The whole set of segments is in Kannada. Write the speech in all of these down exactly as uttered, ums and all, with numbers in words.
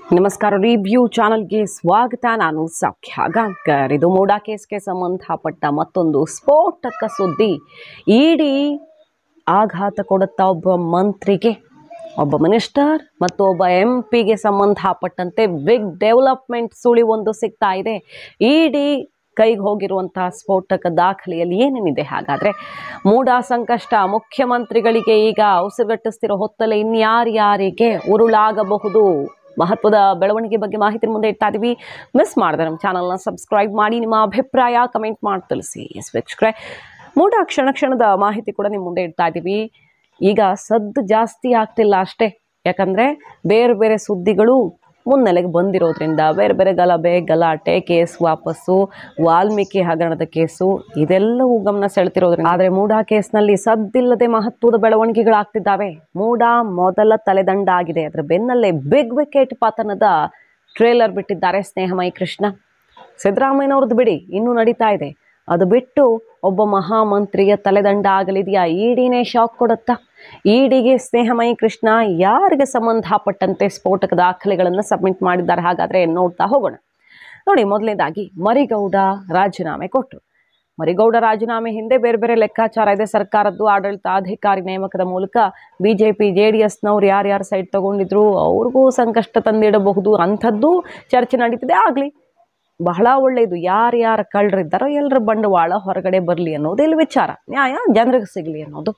ನಮಸ್ಕಾರ. ರಿವ್ಯೂ ಚಾನಲ್ಗೆ ಸ್ವಾಗತ. ನಾನು ಸೌಖ್ಯ ಗಾಂವ್ಕರ್. ಇದು ಮೂಡಾ ಕೇಸ್ಗೆ ಸಂಬಂಧಪಟ್ಟ ಮತ್ತೊಂದು ಸ್ಫೋಟಕ ಸುದ್ದಿ. ಇಡಿ ಆಘಾತ ಕೊಡುತ್ತಾ ಒಬ್ಬ ಮಂತ್ರಿಗೆ, ಒಬ್ಬ ಮಿನಿಸ್ಟರ್ ಮತ್ತು ಒಬ್ಬ ಎಂ ಪಿಗೆ ಸಂಬಂಧಪಟ್ಟಂತೆ ಬಿಗ್ ಡೆವಲಪ್ಮೆಂಟ್ ಸುಳಿವೊಂದು ಸಿಗ್ತಾ ಇದೆ. ಇಡಿ ಕೈಗೆ ಹೋಗಿರುವಂತಹ ಸ್ಫೋಟಕ ದಾಖಲೆಯಲ್ಲಿ ಏನೇನಿದೆ? ಹಾಗಾದರೆ ಮೂಡಾ ಸಂಕಷ್ಟ ಮುಖ್ಯಮಂತ್ರಿಗಳಿಗೆ ಈಗ ಉಸಿರುಗಟ್ಟಿಸ್ತಿರೋ ಹೊತ್ತಲ್ಲಿ ಇನ್ಯಾರ್ಯಾರಿಗೆ ಉರುಳಾಗಬಹುದು? ಮಹತ್ವದ ಬೆಳವಣಿಗೆ ಬಗ್ಗೆ ಮಾಹಿತಿ ಮುಂದೆ ಇಡ್ತಾ ಇದೀವಿ. ಮಿಸ್ ಮಾಡಿದ್ರೆ ನಮ್ಮ ಚಾನಲ್ನ ಸಬ್ಸ್ಕ್ರೈಬ್ ಮಾಡಿ, ನಿಮ್ಮ ಅಭಿಪ್ರಾಯ ಕಮೆಂಟ್ ಮಾಡಿ ತಿಳಿಸಿ. ವೀಕ್ಷಕರೇ, ಮೂಡಾ ಕ್ಷಣ ಕ್ಷಣದ ಮಾಹಿತಿ ಕೂಡ ನಿಮ್ಮ ಮುಂದೆ ಇಡ್ತಾ ಇದ್ದೀವಿ. ಈಗ ಸದ್ದು ಜಾಸ್ತಿ ಆಗ್ತಿಲ್ಲ ಅಷ್ಟೇ, ಯಾಕಂದರೆ ಬೇರೆ ಬೇರೆ ಸುದ್ದಿಗಳು ಮುನ್ನೆಲೆಗೆ ಬಂದಿರೋದ್ರಿಂದ ಬೇರೆ ಬೇರೆ ಗಲಭೆ ಗಲಾಟೆ, ಕೇಸ್ ವಾಪಸ್ಸು, ವಾಲ್ಮೀಕಿ ಹಗರಣದ ಕೇಸು, ಇದೆಲ್ಲವೂ ಗಮನ ಸೆಳೆತಿರೋದ್ರಿಂದ. ಆದರೆ ಮೂಡಾ ಕೇಸ್ನಲ್ಲಿ ಸದ್ದಿಲ್ಲದೆ ಮಹತ್ವದ ಬೆಳವಣಿಗೆಗಳಾಗ್ತಿದ್ದಾವೆ. ಮೂಡಾ ಮೊದಲ ತಲೆದಂಡ ಆಗಿದೆ. ಅದರ ಬೆನ್ನಲ್ಲೇ ಬಿಗ್ ವಿಕೆಟ್ ಪತನದ ಟ್ರೇಲರ್ ಬಿಟ್ಟಿದ್ದಾರೆ ಸ್ನೇಹಮಯಿ ಕೃಷ್ಣ. ಸಿದ್ದರಾಮಯ್ಯನವ್ರದ್ದು ಬಿಡಿ, ಇನ್ನೂ ನಡೀತಾ ಇದೆ. ಅದು ಬಿಟ್ಟು ಒಬ್ಬ ಮಹಾಮಂತ್ರಿಯ ತಲೆದಂಡ ಆಗಲಿದೆಯಾ? ಇಡಿನೇ ಶಾಕ್ ಕೊಡುತ್ತಾ? ಇಡಿಗೆ ಸ್ನೇಹಮಯಿ ಕೃಷ್ಣ ಯಾರಿಗೆ ಸಂಬಂಧಪಟ್ಟಂತೆ ಸ್ಫೋಟಕ ದಾಖಲೆಗಳನ್ನು ಸಬ್ಮಿಟ್ ಮಾಡಿದ್ದಾರೆ? ಹಾಗಾದರೆ ನೋಡ್ತಾ ಹೋಗೋಣ. ನೋಡಿ, ಮೊದಲನೇದಾಗಿ ಮರಿಗೌಡ ರಾಜೀನಾಮೆ ಕೊಟ್ಟರು. ಮರಿಗೌಡ ರಾಜೀನಾಮೆ ಹಿಂದೆ ಬೇರೆ ಬೇರೆ ಲೆಕ್ಕಾಚಾರ ಇದೆ ಸರ್ಕಾರದ್ದು. ಆಡಳಿತಾಧಿಕಾರಿ ನೇಮಕದ ಮೂಲಕ ಬಿಜೆಪಿ ಜೆ ಡಿ ಎಸ್ನವ್ರು ಯಾರ್ಯಾರು ಸೈಡ್ ತಗೊಂಡಿದ್ರು ಅವ್ರಿಗೂ ಸಂಕಷ್ಟ ತಂದಿಡಬಹುದು ಅಂಥದ್ದು ಚರ್ಚೆ ನಡೀತಿದೆ. ಆಗಲಿ, ಬಹಳ ಒಳ್ಳೆಯದು. ಯಾರ್ಯಾರು ಕಳ್ಳರಿದ್ದಾರೋ ಎಲ್ಲರ ಬಂಡವಾಳ ಹೊರಗಡೆ ಬರಲಿ ಅನ್ನೋದು ಇಲ್ಲಿ ವಿಚಾರ. ನ್ಯಾಯ ಜನರಿಗೆ ಸಿಗಲಿ ಅನ್ನೋದು.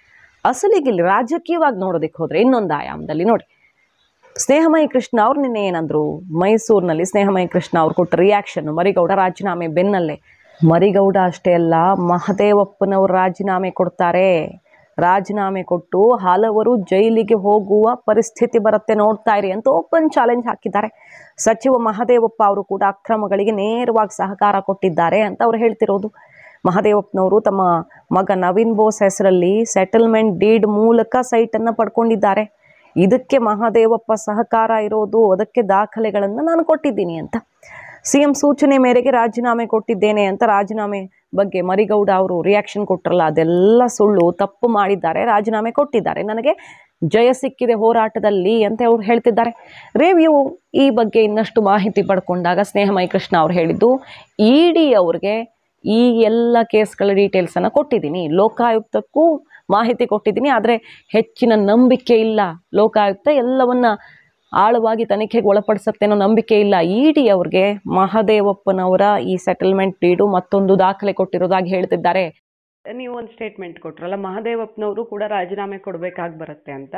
ಅಸಲಿಗೆ ಇಲ್ಲಿ ರಾಜಕೀಯವಾಗಿ ನೋಡೋದಕ್ಕೆ ಹೋದರೆ ಇನ್ನೊಂದು ಆಯಾಮದಲ್ಲಿ ನೋಡಿ, ಸ್ನೇಹಮಯಿ ಕೃಷ್ಣ ಅವ್ರು ನಿನ್ನೆ ಏನಂದ್ರು, ಮೈಸೂರಿನಲ್ಲಿ ಸ್ನೇಹಮಯಿ ಕೃಷ್ಣ ಅವ್ರು ಕೊಟ್ಟ ರಿಯಾಕ್ಷನ್ ಮರಿಗೌಡ ರಾಜೀನಾಮೆ ಬೆನ್ನಲ್ಲೇ. ಮರಿಗೌಡ ಅಷ್ಟೇ ಅಲ್ಲ, ಮಹದೇವಪ್ಪನವರು ರಾಜೀನಾಮೆ ಕೊಡ್ತಾರೆ. ರಾಜೀನಾಮೆ ಕೊಟ್ಟು ಹಲವರು ಜೈಲಿಗೆ ಹೋಗುವ ಪರಿಸ್ಥಿತಿ ಬರುತ್ತೆ, ನೋಡ್ತಾ ಇರಿ ಅಂತ ಓಪನ್ ಚಾಲೆಂಜ್ ಹಾಕಿದ್ದಾರೆ. ಸಚಿವ ಮಹದೇವಪ್ಪ ಅವರು ಕೂಡ ಅಕ್ರಮಗಳಿಗೆ ನೇರವಾಗಿ ಸಹಕಾರ ಕೊಟ್ಟಿದ್ದಾರೆ ಅಂತ ಅವ್ರು ಹೇಳ್ತಿರೋದು. ಮಹದೇವಪ್ಪನವರು ತಮ್ಮ ಮಗ ನವೀನ್ ಬೋಸ್ ಹೆಸರಲ್ಲಿ ಸೆಟಲ್ಮೆಂಟ್ ಡೀಡ್ ಮೂಲಕ ಸೈಟನ್ನು ಪಡ್ಕೊಂಡಿದ್ದಾರೆ. ಇದಕ್ಕೆ ಮಹದೇವಪ್ಪ ಸಹಕಾರ ಇರೋದು, ಅದಕ್ಕೆ ದಾಖಲೆಗಳನ್ನು ನಾನು ಕೊಟ್ಟಿದ್ದೀನಿ ಅಂತ. ಸಿ ಎಂ ಸೂಚನೆ ಮೇರೆಗೆ ರಾಜೀನಾಮೆ ಕೊಟ್ಟಿದ್ದೇನೆ ಅಂತ ರಾಜೀನಾಮೆ ಬಗ್ಗೆ ಮರಿಗೌಡ ಅವರು ರಿಯಾಕ್ಷನ್ ಕೊಟ್ಟರಲ್ಲ, ಅದೆಲ್ಲ ಸುಳ್ಳು, ತಪ್ಪು ಮಾಡಿದ್ದಾರೆ, ರಾಜೀನಾಮೆ ಕೊಟ್ಟಿದ್ದಾರೆ, ನನಗೆ ಜಯ ಸಿಕ್ಕಿದೆ ಹೋರಾಟದಲ್ಲಿ ಅಂತ ಅವ್ರು ಹೇಳ್ತಿದ್ದಾರೆ. ರಿವ್ಯೂ ಈ ಬಗ್ಗೆ ಇನ್ನಷ್ಟು ಮಾಹಿತಿ ಪಡ್ಕೊಂಡಾಗ ಸ್ನೇಹಮಯಿ ಕೃಷ್ಣ ಅವ್ರು ಹೇಳಿದ್ದು, ಇಡಿ ಅವ್ರಿಗೆ ಈ ಎಲ್ಲ ಕೇಸ್ಗಳ ಡೀಟೇಲ್ಸನ್ನು ಕೊಟ್ಟಿದ್ದೀನಿ, ಲೋಕಾಯುಕ್ತಕ್ಕೂ ಮಾಹಿತಿ ಕೊಟ್ಟಿದ್ದೀನಿ, ಆದರೆ ಹೆಚ್ಚಿನ ನಂಬಿಕೆ ಇಲ್ಲ. ಲೋಕಾಯುಕ್ತ ಎಲ್ಲವನ್ನ ಆಳವಾಗಿ ತನಿಖೆಗೆ ಒಳಪಡಿಸುತ್ತೆ ಅನ್ನೋ ನಂಬಿಕೆ ಇಲ್ಲ. ಇಡಿ ಅವ್ರಿಗೆ ಮಹದೇವಪ್ಪನವರ ಈ ಸೆಟಲ್ಮೆಂಟ್ ಡೀಡು ಮತ್ತೊಂದು ದಾಖಲೆ ಕೊಟ್ಟಿರೋದಾಗಿ ಹೇಳ್ತಿದ್ದಾರೆ. ನೀವು ಒಂದು ಸ್ಟೇಟ್ಮೆಂಟ್ ಕೊಟ್ರಲ್ಲ, ಮಹದೇವಪ್ಪನವರು ಕೂಡ ರಾಜೀನಾಮೆ ಕೊಡಬೇಕಾಗಿ ಬರುತ್ತೆ ಅಂತ.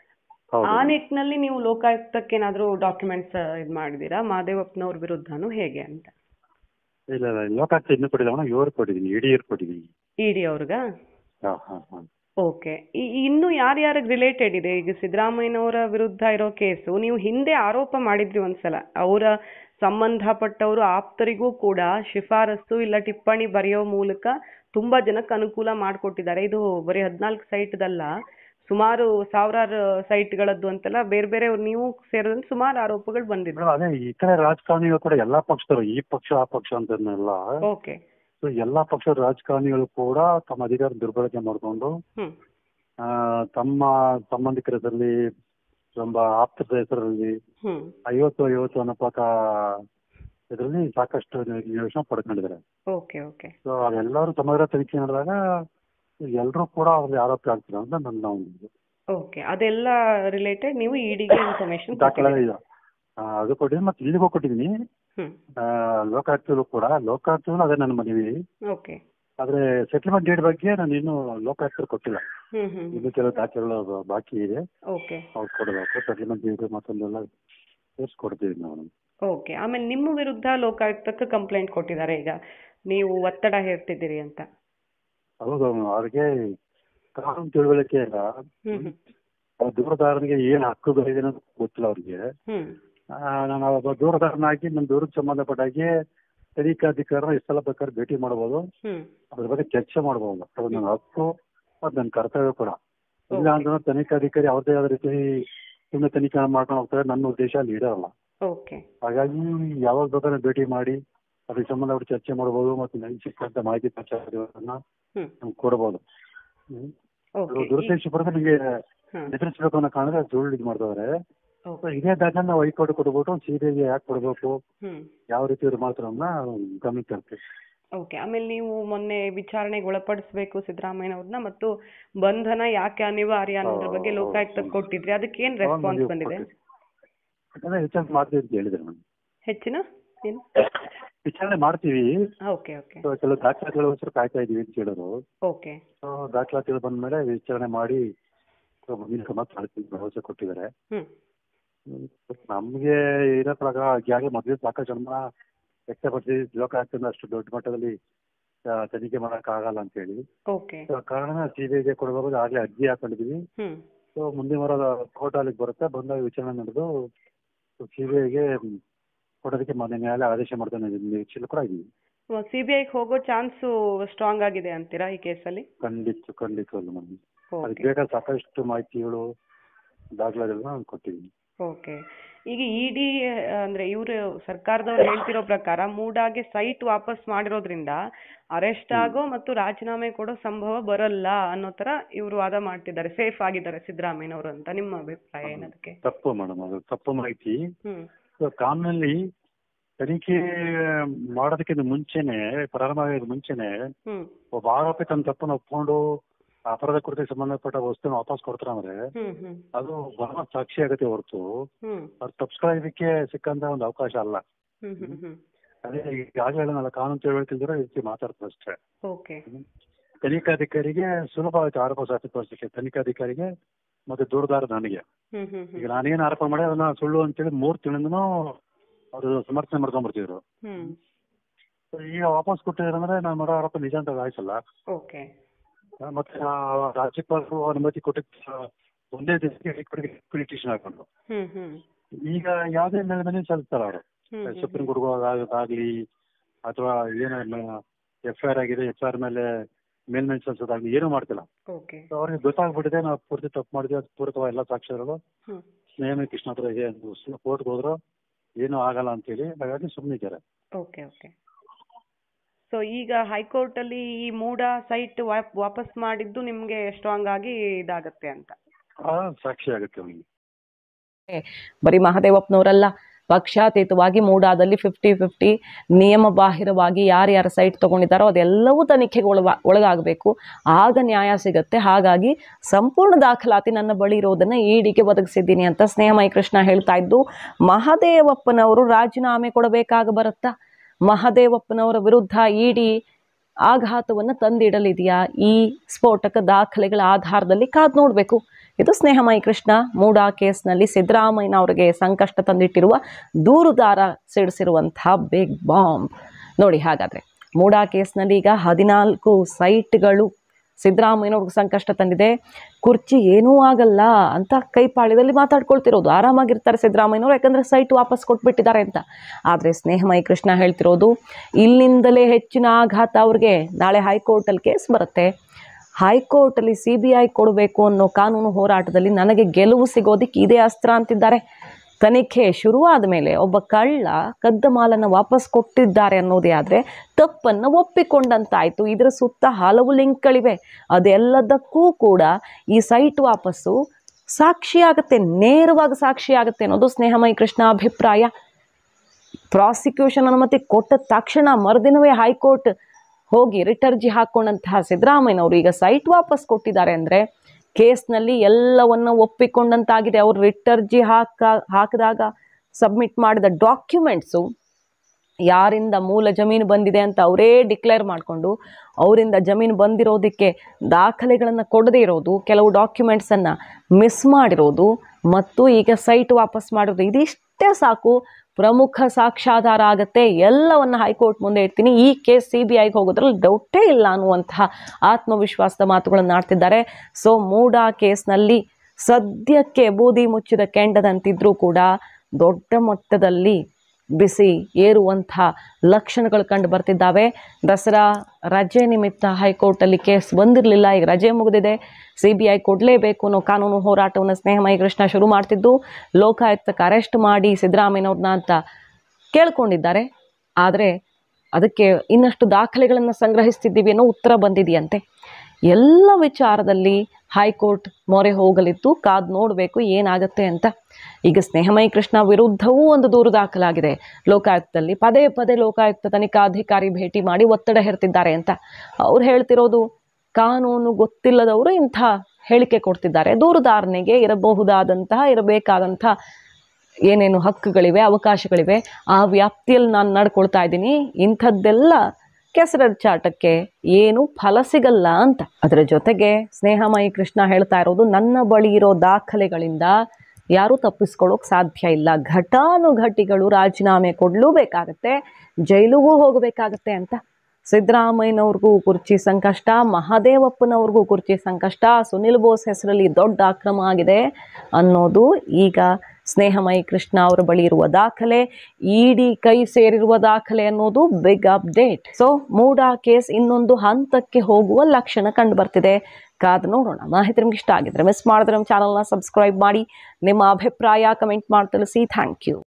ಆ ನಿಟ್ಟಿನಲ್ಲಿ ನೀವು ಲೋಕಾಯುಕ್ತಕ್ಕೆ ಏನಾದರೂ ಡಾಕ್ಯುಮೆಂಟ್ಸ್ ಇದು ಮಾಡಿದ್ದೀರಾ ಮಹದೇವಪ್ಪನವ್ರ ವಿರುದ್ಧನೂ ಹೇಗೆ ಅಂತ? ಇಲ್ಲ ಇಲ್ಲ, ಲೋಕಾಯುಕ್ತ ಇನ್ನೂ ಕೊಟ್ಟಿಲ್ಲ, ಇವ್ರು ಕೊಟ್ಟಿದ್ದೀನಿ, ಇಡಿ ಅವ್ರು ಕೊಟ್ಟಿದ್ದೀನಿ. ಇಡಿ ಅವ್ರಿಗ? ಹಾಂ ಹಾಂ ಹಾಂ. ಓಕೆ. ಇನ್ನು ಯಾರ್ಯಾರಿಗೆ ರಿಲೇಟೆಡ್ ಇದೆ? ಈಗ ಸಿದ್ದರಾಮಯ್ಯನವರ ವಿರುದ್ಧ ಇರೋ ಕೇಸು ನೀವು ಹಿಂದೆ ಆರೋಪ ಮಾಡಿದ್ರಿ ಒಂದ್ಸಲ, ಅವರ ಸಂಬಂಧಪಟ್ಟವರು ಆಪ್ತರಿಗೂ ಕೂಡ ಶಿಫಾರಸ್ಸು ಇಲ್ಲ ಟಿಪ್ಪಣಿ ಬರೆಯೋ ಮೂಲಕ ತುಂಬಾ ಜನಕ್ಕೆ ಅನುಕೂಲ ಮಾಡಿಕೊಟ್ಟಿದ್ದಾರೆ. ಇದು ಬರೀ ಹದಿನಾಲ್ಕು ಸೈಟ್ದಲ್ಲ, ಸುಮಾರು ಸಾವಿರಾರು ಸೈಟ್ಗಳದ್ದು ಅಂತೆಲ್ಲ ಬೇರೆ ಬೇರೆ ನೀವು ಸೇರಿದಂತೆ ಸುಮಾರು ಆರೋಪಗಳು ಬಂದಿದ್ರು. ಅದೇ ಈ ಕಡೆ ರಾಜಕಾರಣಿಗಳು ಕೂಡ ಎಲ್ಲಾ ಪಕ್ಷದವರು, ಈ ಪಕ್ಷ ಆ ಪಕ್ಷ ಅಂತಲ್ಲ, ಓಕೆ, ಎಲ್ಲಾ ಪಕ್ಷದ ರಾಜಕಾರಣಿಗಳು ಕೂಡ ತಮ್ಮ ಅಧಿಕಾರ ದುರ್ಬಳಕೆ ಮಾಡಿಕೊಂಡು ತಮ್ಮ ಸಂಬಂಧಿಕರಲ್ಲಿ, ತುಂಬ ಆಪ್ತರ ಹೆಸರಲ್ಲಿ ಐವತ್ತು ಐವತ್ತು ಅನುಪಾತ ಇದರಲ್ಲಿ ಸಾಕಷ್ಟು ನಿವೇಶನ ಪಡ್ಕೊಂಡಿದ್ದಾರೆ. Okay okay. ಸೊ ಅವೆಲ್ಲರೂ ಸಮಗ್ರ ತನಿಖೆ ನಡೆದಾಗ ಎಲ್ಲರೂ ಕೂಡ ಅವ್ರಿಗೆ ಆರೋಪಿ ಆಗ್ತಾರೆ ಅಂತ ನನ್ನ ಒಂದು. ಓಕೆ, ಅದೆಲ್ಲ ರಿಲೇಟೆಡ್ ನೀವು ಇಡಿಗೆ ಇನ್ಫಾರ್ಮೇಶನ್ ದಾಖಲೆ ಇದೆ, ಅದು ಕೊಟ್ಟಿದ್ದೀನಿ. ಮತ್ತೆ ಇಲ್ಲಿಗೂ ಕೊಟ್ಟಿದ್ದೀನಿ, ಲೋಕಾಯುಕ್ತರು ಕೂಡ. ಲೋಕಾಯುಕ್ತರು ಅದೇ ನನ್ನ ಮನವಿ. ಓಕೆ. ಆದ್ರೆ ಸೆಟಲ್ಮೆಂಟ್ ಡೇಟ್ ಬಗ್ಗೆ ನಾನು ಇನ್ನೂ ಲೋಕಾಯುಕ್ತರು ಕೊಟ್ಟಿಲ್ಲ, ಇನ್ನು ಕೆಲವು ದಾಖಲೆಗಳು ಬಾಕಿ ಇದೆ, ಅವ್ರು ಕೊಡಬೇಕು. ಸೆಟಲ್ಮೆಂಟ್ ಡೇಟ್ ಮತ್ತೊಂದೆಲ್ಲ ಕೊಡ್ತೀವಿ ನಾವು. ಓಕೆ. ಆಮೇಲೆ ನಿಮ್ಮ ವಿರುದ್ಧ ಲೋಕಾಯುಕ್ತಕ್ಕೆ ಕಂಪ್ಲೇಂಟ್ ಕೊಟ್ಟಿದ್ದಾರೆ, ಈಗ ನೀವು ಒತ್ತಡ ಹೇರ್ತಿದ್ದೀರಿ ಅಂತ. ಹೌದು, ಅವ್ರಿಗೆ ಕಾನೂನು ತಿಳುವಳಿಕೆ ಇಲ್ಲ, ದೂರದಾರನಿಗೆ ಏನ್ ಹಕ್ಕುಗಳಿದೆ ಅನ್ನೋದು ಗೊತ್ತಿಲ್ಲ ಅವ್ರಿಗೆ. ನಾನು ಒಬ್ಬ ದೂರದಾರನಾಗಿ ನನ್ನ ದೂರಕ್ಕೆ ಸಂಬಂಧಪಟ್ಟಾಗೆ ತನಿಖಾಧಿಕಾರನ ಎಷ್ಟು ಸಲ ಬೇಕಾದ್ರೆ ಭೇಟಿ ಮಾಡಬಹುದು, ಅದ್ರ ಬಗ್ಗೆ ಚರ್ಚೆ ಮಾಡಬಹುದು. ಅದು ನನ್ನ ಹಕ್ಕು, ಅದು ನನ್ನ ಕರ್ತವ್ಯ ಕೂಡ. ಇಲ್ಲ ಅಂದ್ರೆ ತನಿಖಾಧಿಕಾರಿ ಅವ್ರದೇ ಆದ ರೀತಿ ಸುಮ್ಮನೆ ತನಿಖೆ ಮಾಡ್ಕೊಂಡು ಹೋಗ್ತಾರೆ, ನನ್ನ ಉದ್ದೇಶ ಅಲ್ಲಿ ಇಡಲ್ಲ. ಹಾಗಾಗಿ ಯಾವಾಗ ಬೇಕಾದ್ರೆ ಭೇಟಿ ಮಾಡಿ ಅದಕ್ಕೆ ಸಂಬಂಧಪಟ್ಟ ಚರ್ಚೆ ಮಾಡಬಹುದು, ಮತ್ತು ನನಗೆ ಸಿಕ್ಕಂತ ಮಾಹಿತಿ ನಮ್ಗೆ ಕೊಡಬಹುದು. ದುರುದ್ದೇಶ ಪಡೆದು ನಿಮಗೆ ಎದುರಿಸಬೇಕು ಅನ್ನೋ ಕಾರಣಕ್ಕೆ ಸುಳ್ಳು ಇದು ಮಾಡ್ತಾರೆ. ಇದೇ ದಾಖಲೆ ನಾವು ಹೈಕೋರ್ಟ್ ಕೊಡ್ಬಿಟ್ಟು ಸಿಬಿಐಗೆ ಯಾಕೆ ಕೊಡಬೇಕು, ಯಾವ ರೀತಿ ಇವ್ರು ಮಾಡ್ತಾರೆ ಅನ್ನೋ ಗಮನಕ್ಕೆ ತರ್ತೀವಿ. ಓಕೆ. ಆಮೇಲೆ ನೀವು ಮೊನ್ನೆ ವಿಚಾರಣೆಗೆ ಒಳಪಡಿಸಬೇಕು ಸಿದ್ದರಾಮಯ್ಯನವ್ರನ್ನ ಮತ್ತು ಬಂಧನ ಯಾಕೆ ಅನಿವಾರ್ಯ ಅನ್ನೋದ್ರ ಬಗ್ಗೆ ಲೋಕಾಯುಕ್ತಕ್ಕೆ ಕೊಟ್ಟಿದ್ರಿ, ಅದಕ್ಕೆ ಏನ್ ರೆಸ್ಪಾನ್ಸ್ ಬಂದಿದೆ? ವಿಚಾರಣೆ ಮಾಡ್ತೀವಿ ಅಂತ ಹೇಳಿದ್ರೆ ನಾನು ಹೆಚ್ಚಿನ ಏನು ವಿಚಾರಣೆ ಮಾಡ್ತೀವಿ. Okay okay. ಕೆಲವು ದಾಖಲಾತಿಗೋಸ್ಕರ ಕಾಯ್ತಾ ಇದೀವಿ ಅಂತ ಹೇಳಿದ್ರು. ಓಕೆ. ದಾಖಲಾತಿಗಳು ಬಂದ್ಮೇಲೆ ವಿಚಾರಣೆ ಮಾಡಿ ಭರವಸೆ ಕೊಟ್ಟಿದ್ದಾರೆ. ನಮ್ಗೆ ಇರೋ ಪ್ರಕಾರ ಈಗಾಗಲೇ ಮೊದಲೇ ಸಾಕಷ್ಟು ಜನ ವ್ಯಕ್ತಪಡಿಸಿ ಲೋಕಾಯುಕ್ತದಿಂದ ಅಷ್ಟು ದೊಡ್ಡ ಮಟ್ಟದಲ್ಲಿ ತನಿಖೆ ಮಾಡಕ್ ಆಗಲ್ಲ ಅಂತ ಹೇಳಿ ಕಾರಣ ಸಿಬಿಐಗೆ ಕೊಡಬಹುದು ಆಗ್ಲೇ ಅರ್ಜಿ ಹಾಕೊಂಡಿದೀವಿ. ಸೊ ಮುಂದಿನ ವಾರ ಕೋರ್ಟ್ ಅಲ್ಲಿಗೆ ಬರುತ್ತೆ, ಬಂದಾಗ ವಿಚಾರಣೆ ನಡೆದು ಸಿಬಿಐಗೆ ಕೊಡೋದಕ್ಕೆ ಮೊನ್ನೆ ನ್ಯಾಯಾಲಯ ಆದೇಶ ಮಾಡ್ತಾನೆ ನಿರೀಕ್ಷೆ ಕೂಡ ಇದೀವಿ. ಸಿಬಿಐಗೆ ಹೋಗೋ ಚಾನ್ಸ್ ಸ್ಟ್ರಾಂಗ್ ಆಗಿದೆ ಅಂತೀರಾ ಈ ಕೇಸಲ್ಲಿ? ಖಂಡಿತ ಖಂಡಿತವಲ್ಲ ನಮ್ಗೆ ಅದಕ್ಕೆ ಬೇಕಾದ ಸಾಕಷ್ಟು ಮಾಹಿತಿಗಳು ದಾಖಲೆಗಳನ್ನ ಕೊಟ್ಟಿದ್ದೀನಿ. ಓಕೆ. ಈಗ ಇಡಿ ಅಂದ್ರೆ ಇವರು ಸರ್ಕಾರದವ್ರು ಹೇಳ್ತಿರೋ ಪ್ರಕಾರ ಮೂಡಾಗೆ ಸೈಟ್ ವಾಪಸ್ ಮಾಡಿರೋದ್ರಿಂದ ಅರೆಸ್ಟ್ ಆಗೋ ಮತ್ತು ರಾಜೀನಾಮೆ ಕೊಡೋ ಸಂಭವ ಬರಲ್ಲ ಅನ್ನೋ ತರ ಇವರು ವಾದ ಮಾಡ್ತಿದ್ದಾರೆ, ಸೇಫ್ ಆಗಿದ್ದಾರೆ ಸಿದ್ದರಾಮಯ್ಯನವರು ಅಂತ. ನಿಮ್ಮ ಅಭಿಪ್ರಾಯ ಏನದಕ್ಕೆ? ತಪ್ಪು ಮೇಡಮ್, ಅದು ತಪ್ಪು ಮಾಹಿತಿ. ಕಾನೂನಲ್ಲಿ ತನಿಖೆ ಮಾಡೋದಕ್ಕಿಂತ ಮುಂಚೆನೆ, ಪ್ರಾರಂಭ ಆಗೋದ್ ಮುಂಚೆನೆ ಒಬ್ಬ ಆರೋಪಿ ತನ್ನ ತಪ್ಪನ್ನು ಒಪ್ಕೊಂಡು ಅಪರಾಧ ಕೃತ್ಯಕ್ಕೆ ಸಂಬಂಧಪಟ್ಟ ವಸ್ತುನ ವಾಪಸ್ ಕೊಡ್ತಾರ ಅಂದ್ರೆ ಅದು ಬಹಳ ಸಾಕ್ಷಿ ಆಗತ್ತೆ ಹೊರತು ಅದು ತಪ್ಪಿಸ್ಕೊಳ್ಳೋದಕ್ಕೆ ಸಿಕ್ಕಂತ ಒಂದು ಅವಕಾಶ ಅಲ್ಲ. ಅದೇ ಈಗಾಗಲೇ ನಾನು ಕಾನೂನು ತಿಳುವಳಿಕೆ ರೀತಿ ಮಾತಾಡ್ತಾರೆ ಅಷ್ಟೇ. ತನಿಖಾಧಿಕಾರಿಗೆ ಸುಲಭ ಆಯ್ತು ಆರೋಪ ಸಾಬೀತುಪಡಿಸಲಿಕ್ಕೆ, ತನಿಖಾಧಿಕಾರಿಗೆ ಮತ್ತೆ ದೂರದಾರ ನನಗೆ. ಈಗ ನಾನೇನು ಆರೋಪ ಮಾಡಿ ಅದನ್ನ ಸುಳ್ಳು ಅಂತೇಳಿ ಮೂರ್ ತಿಂಗಳಿಂದನೂ ಅವರು ಸಮರ್ಥನೆ ಮಾಡ್ಕೊಂಡ್ಬರ್ತಿದ್ರು. ಈಗ ವಾಪಸ್ ಕೊಟ್ಟಿದ್ರೆ ನಾನು ಮಾಡೋ ಆರೋಪ ನಿಜ ಅಂತ ಆಯ್ತಲ್ಲ. ಮತ್ತೆ ರಾಜ್ಯಪಾಲರು ಅನುಮತಿ ಕೊಟ್ಟಿದ್ದ ಒಂದೇ ದಿವಸಕ್ಕೆ ಪಿಟಿಷನ್ ಹಾಕೊಂಡು ಈಗ ಯಾವ್ದೇ ಮೇಲೆ ಸಲ್ಲಿಸ್ತಾರ ಅವರು. ಸುಪ್ರೀಂ ಕೋರ್ಟ್ ಹೋಗೋದಾಗ್ಲಿ ಅಥವಾ ಏನು ಎಫ್ ಐ ಆರ್ ಆಗಿದೆ, ಎಫ್ ಐ ಆರ್ ಮೇಲೆ ಮೇಲ್ಮೇಲೆ ಸಲ್ಲಿಸೋದಾಗ್ಲಿ ಏನೂ ಮಾಡ್ತಿಲ್ಲ. ಅವ್ರಿಗೆ ಗೊತ್ತಾಗ್ಬಿಟ್ಟಿದೆ ನಾವು ಪೂರ್ತಿ ತಪ್ಪು ಮಾಡಿದ್ವಿ, ಅದು ಪೂರಕವಾಗಿ ಎಲ್ಲ ಸಾಕ್ಷ್ಯಗಳು ನೇಮ ಕೃಷ್ಣ ಹತ್ರ ಇದೆ, ಕೋರ್ಟ್ಗೆ ಹೋದ್ರು ಏನೂ ಆಗಲ್ಲ ಅಂತೇಳಿ ಹಾಗಾಗಿ ಸುಮ್ಮನಿದ್ದಾರೆ. Okay okay. ಸೊ ಈಗ ಹೈಕೋರ್ಟ್ ಅಲ್ಲಿ ಈ ಮೂಡ ಸೈಟ್ ವಾಪಸ್ ಮಾಡಿದ್ದು ನಿಮ್ಗೆ ಸ್ಟ್ರಾಂಗ್ ಆಗಿ ಇದಾಗತ್ತೆ ಅಂತ? ಸಾಕ್ಷಿ ಆಗುತ್ತೆ ಅವನಿಗೆ. ಬರೀ ಮಹದೇವಪ್ಪನವರಲ್ಲ, ಪಕ್ಷಾತೀತವಾಗಿ ಮೂಡಾದಲ್ಲಿ ಫಿಫ್ಟಿ ಫಿಫ್ಟಿ ನಿಯಮ ಬಾಹಿರವಾಗಿ ಯಾರ್ಯಾರ ಸೈಟ್ ತಗೊಂಡಿದ್ದಾರೋ ಅದೆಲ್ಲವೂ ತನಿಖೆಗೆ ಒಳಗ ಒಳಗಾಗಬೇಕು, ಆಗ ನ್ಯಾಯ ಸಿಗತ್ತೆ. ಹಾಗಾಗಿ ಸಂಪೂರ್ಣ ದಾಖಲಾತಿ ನನ್ನ ಬಳಿ ಇರೋದನ್ನ ಇಡಿಗೆ ಒದಗಿಸಿದ್ದೀನಿ ಅಂತ ಸ್ನೇಹಮಯಿ ಕೃಷ್ಣ ಹೇಳ್ತಾ ಇದ್ದು, ಮಹದೇವಪ್ಪನವರು ರಾಜೀನಾಮೆ ಕೊಡಬೇಕಾಗ ಬರುತ್ತಾ? ಮಹದೇವಪ್ಪನವರ ವಿರುದ್ಧ ಇಡಿ ಆಘಾತವನ್ನು ತಂದಿಡಲಿದೆಯಾ? ಈ ಸ್ಫೋಟಕ ದಾಖಲೆಗಳ ಆಧಾರದಲ್ಲಿ ಕಾದು ನೋಡಬೇಕು. ಇದು ಸ್ನೇಹಮಯಿ ಕೃಷ್ಣ ಮೂಡಾ ಕೇಸ್ನಲ್ಲಿ ಸಿದ್ದರಾಮಯ್ಯನವರಿಗೆ ಸಂಕಷ್ಟ ತಂದಿಟ್ಟಿರುವ ದೂರುದಾರ ಸಿಡಿಸಿರುವಂತಹ ಬಿಗ್ ಬಾಂಬ್ ನೋಡಿ. ಹಾಗಾದರೆ ಮೂಡಾ ಕೇಸ್ನಲ್ಲಿ ಈಗ ಹದಿನಾಲ್ಕು ಸೈಟ್ಗಳು ಸಿದ್ದರಾಮಯ್ಯನವ್ರಿಗೆ ಸಂಕಷ್ಟ ತಂದಿದೆ. ಕುರ್ಚಿ ಏನೂ ಆಗಲ್ಲ ಅಂತ ಕೈಪಾಳ್ಯದಲ್ಲಿ ಮಾತಾಡ್ಕೊಳ್ತಿರೋದು, ಆರಾಮಾಗಿರ್ತಾರೆ ಸಿದ್ದರಾಮಯ್ಯನವರು, ಯಾಕಂದರೆ ಸೈಟ್ ವಾಪಸ್ ಕೊಟ್ಬಿಟ್ಟಿದ್ದಾರೆ ಅಂತ. ಆದರೆ ಸ್ನೇಹಮಯಿ ಕೃಷ್ಣ ಹೇಳ್ತಿರೋದು ಇಲ್ಲಿಂದಲೇ ಹೆಚ್ಚಿನ ಆಘಾತ ಅವ್ರಿಗೆ. ನಾಳೆ ಹೈಕೋರ್ಟಲ್ಲಿ ಕೇಸ್ ಬರುತ್ತೆ, ಹೈಕೋರ್ಟಲ್ಲಿ ಸಿ ಬಿ ಐ ಕೊಡಬೇಕು ಅನ್ನೋ ಕಾನೂನು ಹೋರಾಟದಲ್ಲಿ ನನಗೆ ಗೆಲುವು ಸಿಗೋದಿಕ್ಕೆ ಇದೇ ಅಸ್ತ್ರ ಅಂತಿದ್ದಾರೆ. ತನಿಖೆ ಶುರುವಾದ ಮೇಲೆ ಒಬ್ಬ ಕಳ್ಳ ಕದ್ದ ಮಾಲನ್ನು ವಾಪಸ್ ಕೊಟ್ಟಿದ್ದಾರೆ ಅನ್ನೋದೇ ಆದರೆ ತಪ್ಪನ್ನು ಒಪ್ಪಿಕೊಂಡಂತಾಯಿತು. ಇದರ ಸುತ್ತ ಹಲವು ಲಿಂಕ್ಗಳಿವೆ. ಅದೆಲ್ಲದಕ್ಕೂ ಕೂಡ ಈ ಸೈಟ್ ವಾಪಸ್ಸು ಸಾಕ್ಷಿಯಾಗುತ್ತೆ, ನೇರವಾಗಿ ಸಾಕ್ಷಿಯಾಗುತ್ತೆ ಅನ್ನೋದು ಸ್ನೇಹಮಯಿ ಕೃಷ್ಣ ಅಭಿಪ್ರಾಯ. ಪ್ರಾಸಿಕ್ಯೂಷನ್ ಅನುಮತಿ ಕೊಟ್ಟ ತಕ್ಷಣ ಮರುದಿನವೇ ಹೈಕೋರ್ಟ್ ಹೋಗಿ ರಿಟರ್ಜಿ ಹಾಕೊಂಡಂತಹ ಸಿದ್ದರಾಮಯ್ಯನವರು ಈಗ ಸೈಟ್ ವಾಪಸ್ ಕೊಟ್ಟಿದ್ದಾರೆ ಅಂದರೆ ಕೇಸ್ನಲ್ಲಿ ಎಲ್ಲವನ್ನು ಒಪ್ಪಿಕೊಂಡಂತಾಗಿದೆ. ಅವರು ರಿಟರ್ಜಿ ಹಾಕ ಹಾಕಿದಾಗ ಸಬ್ಮಿಟ್ ಮಾಡಿದ ಡಾಕ್ಯುಮೆಂಟ್ಸು ಯಾರಿಂದ ಮೂಲ ಜಮೀನು ಬಂದಿದೆ ಅಂತ ಅವರೇ ಡಿಕ್ಲೇರ್ ಮಾಡಿಕೊಂಡು ಅವರಿಂದ ಜಮೀನು ಬಂದಿರೋದಕ್ಕೆ ದಾಖಲೆಗಳನ್ನು ಕೊಡದೇ ಇರೋದು, ಕೆಲವು ಡಾಕ್ಯುಮೆಂಟ್ಸನ್ನು ಮಿಸ್ ಮಾಡಿರೋದು ಮತ್ತು ಈಗ ಸೈಟ್ ವಾಪಸ್ ಮಾಡೋದು, ಇದಿಷ್ಟೇ ಸಾಕು ಪ್ರಮುಖ ಸಾಕ್ಷ್ಯಾಧಾರ ಆಗುತ್ತೆ. ಎಲ್ಲವನ್ನು ಹೈಕೋರ್ಟ್ ಮುಂದೆ ಇಡ್ತೀನಿ, ಈ ಕೇಸ್ ಸಿ ಬಿ ಐಗೆ ಹೋಗೋದ್ರಲ್ಲಿ ಡೌಟೇ ಇಲ್ಲ ಅನ್ನುವಂತಹ ಆತ್ಮವಿಶ್ವಾಸದ ಮಾತುಗಳನ್ನು ಆಡ್ತಿದ್ದಾರೆ. ಸೊ ಮೂಡಾ ಕೇಸ್ನಲ್ಲಿ ಸದ್ಯಕ್ಕೆ ಬೂದಿ ಮುಚ್ಚಿದ ಕೆಂಡದಂತಿದ್ರೂ ಕೂಡ ದೊಡ್ಡ ಮಟ್ಟದಲ್ಲಿ ಬಿಸಿ ಏರುವಂಥ ಲಕ್ಷಣಗಳು ಕಂಡು ಬರ್ತಿದ್ದಾವೆ. ದಸರಾ ರಜೆ ನಿಮಿತ್ತ ಹೈಕೋರ್ಟಲ್ಲಿ ಕೇಸ್ ಬಂದಿರಲಿಲ್ಲ, ಈಗ ರಜೆ ಮುಗಿದಿದೆ, ಸಿ ಬಿ ಐ ಕೊಡಲೇಬೇಕು ಅನ್ನೋ ಕಾನೂನು ಹೋರಾಟವನ್ನು ಸ್ನೇಹಮಯಿ ಕೃಷ್ಣ ಶುರು ಮಾಡ್ತಿದ್ದು ಲೋಕಾಯುಕ್ತಕ್ಕೆ ಅರೆಸ್ಟ್ ಮಾಡಿ ಸಿದ್ದರಾಮಯ್ಯನವ್ರನ್ನ ಅಂತ ಕೇಳ್ಕೊಂಡಿದ್ದಾರೆ. ಆದರೆ ಅದಕ್ಕೆ ಇನ್ನಷ್ಟು ದಾಖಲೆಗಳನ್ನು ಸಂಗ್ರಹಿಸ್ತಿದ್ದೀವಿ ಅನ್ನೋ ಉತ್ತರ ಬಂದಿದೆಯಂತೆ. ಎಲ್ಲ ವಿಚಾರದಲ್ಲಿ ಹೈಕೋರ್ಟ್ ಮೊರೆ ಹೋಗಲಿದ್ದು ಕಾದು ನೋಡಬೇಕು ಏನಾಗುತ್ತೆ ಅಂತ. ಈಗ ಸ್ನೇಹಮಯಿ ಕೃಷ್ಣ ವಿರುದ್ಧವೂ ಒಂದು ದೂರು ದಾಖಲಾಗಿದೆ ಲೋಕಾಯುಕ್ತದಲ್ಲಿ. ಪದೇ ಪದೇ ಲೋಕಾಯುಕ್ತ ತನಿಖಾಧಿಕಾರಿ ಭೇಟಿ ಮಾಡಿ ಒತ್ತಡ ಹೇರ್ತಿದ್ದಾರೆ ಅಂತ. ಅವ್ರು ಹೇಳ್ತಿರೋದು ಕಾನೂನು ಗೊತ್ತಿಲ್ಲದವರು ಇಂಥ ಹೇಳಿಕೆ ಕೊಡ್ತಿದ್ದಾರೆ. ದೂರುದಾರನಿಗೆ ಇರಬಹುದಾದಂತಹ ಇರಬೇಕಾದಂಥ ಏನೇನು ಹಕ್ಕುಗಳಿವೆ, ಅವಕಾಶಗಳಿವೆ, ಆ ವ್ಯಾಪ್ತಿಯಲ್ಲಿ ನಾನು ನಡ್ಕೊಳ್ತಾ ಇದ್ದೀನಿ. ಇಂಥದ್ದೆಲ್ಲ ಕೆಸರಚಾಟಕ್ಕೆ ಏನು ಫಲ ಸಿಗಲ್ಲ ಅಂತ. ಅದರ ಜೊತೆಗೆ ಸ್ನೇಹಮಯಿ ಕೃಷ್ಣ ಹೇಳ್ತಾ ಇರೋದು ನನ್ನ ಬಳಿ ಇರೋ ದಾಖಲೆಗಳಿಂದ ಯಾರೂ ತಪ್ಪಿಸ್ಕೊಳ್ಳೋಕೆ ಸಾಧ್ಯ ಇಲ್ಲ. ಘಟಾನುಘಟಿಗಳು ರಾಜೀನಾಮೆ ಕೊಡಲೂಬೇಕಾಗತ್ತೆ, ಜೈಲಿಗೂ ಹೋಗಬೇಕಾಗತ್ತೆ ಅಂತ. ಸಿದ್ದರಾಮಯ್ಯನವ್ರಿಗೂ ಕುರ್ಚಿ ಸಂಕಷ್ಟ, ಮಹದೇವಪ್ಪನವ್ರಿಗೂ ಕುರ್ಚಿ ಸಂಕಷ್ಟ, ಸುನಿಲ್ ಬೋಸ್ ಹೆಸರಲ್ಲಿ ದೊಡ್ಡ ಅಕ್ರಮ ಆಗಿದೆ ಅನ್ನೋದು ಈಗ ಸ್ನೇಹಮಯಿ ಕೃಷ್ಣ ಅವರ ಬಳಿ ಇರುವ ದಾಖಲೆ, ಇಡಿ ಕೈ ಸೇರಿರುವ ದಾಖಲೆ ಅನ್ನೋದು big update. So MUDA case ಇನ್ನೊಂದು ಹಂತಕ್ಕೆ ಹೋಗುವ ಲಕ್ಷಣ ಕಂಡು ಬರ್ತಿದೆ. ಕಾದು ನೋಡೋಣ. ಮಾಹಿತಿ ನಿಮ್ಗೆ ಇಷ್ಟ ಆಗಿದ್ರೆ ಮಿಸ್ ಮಾಡಿದ್ರೆ ನಮ್ಮ ಚಾನಲ್ನ ಸಬ್ಸ್ಕ್ರೈಬ್ ಮಾಡಿ, ನಿಮ್ಮ ಅಭಿಪ್ರಾಯ ಕಮೆಂಟ್ ಮಾಡಿ ತಿಳಿಸಿ. Thank you.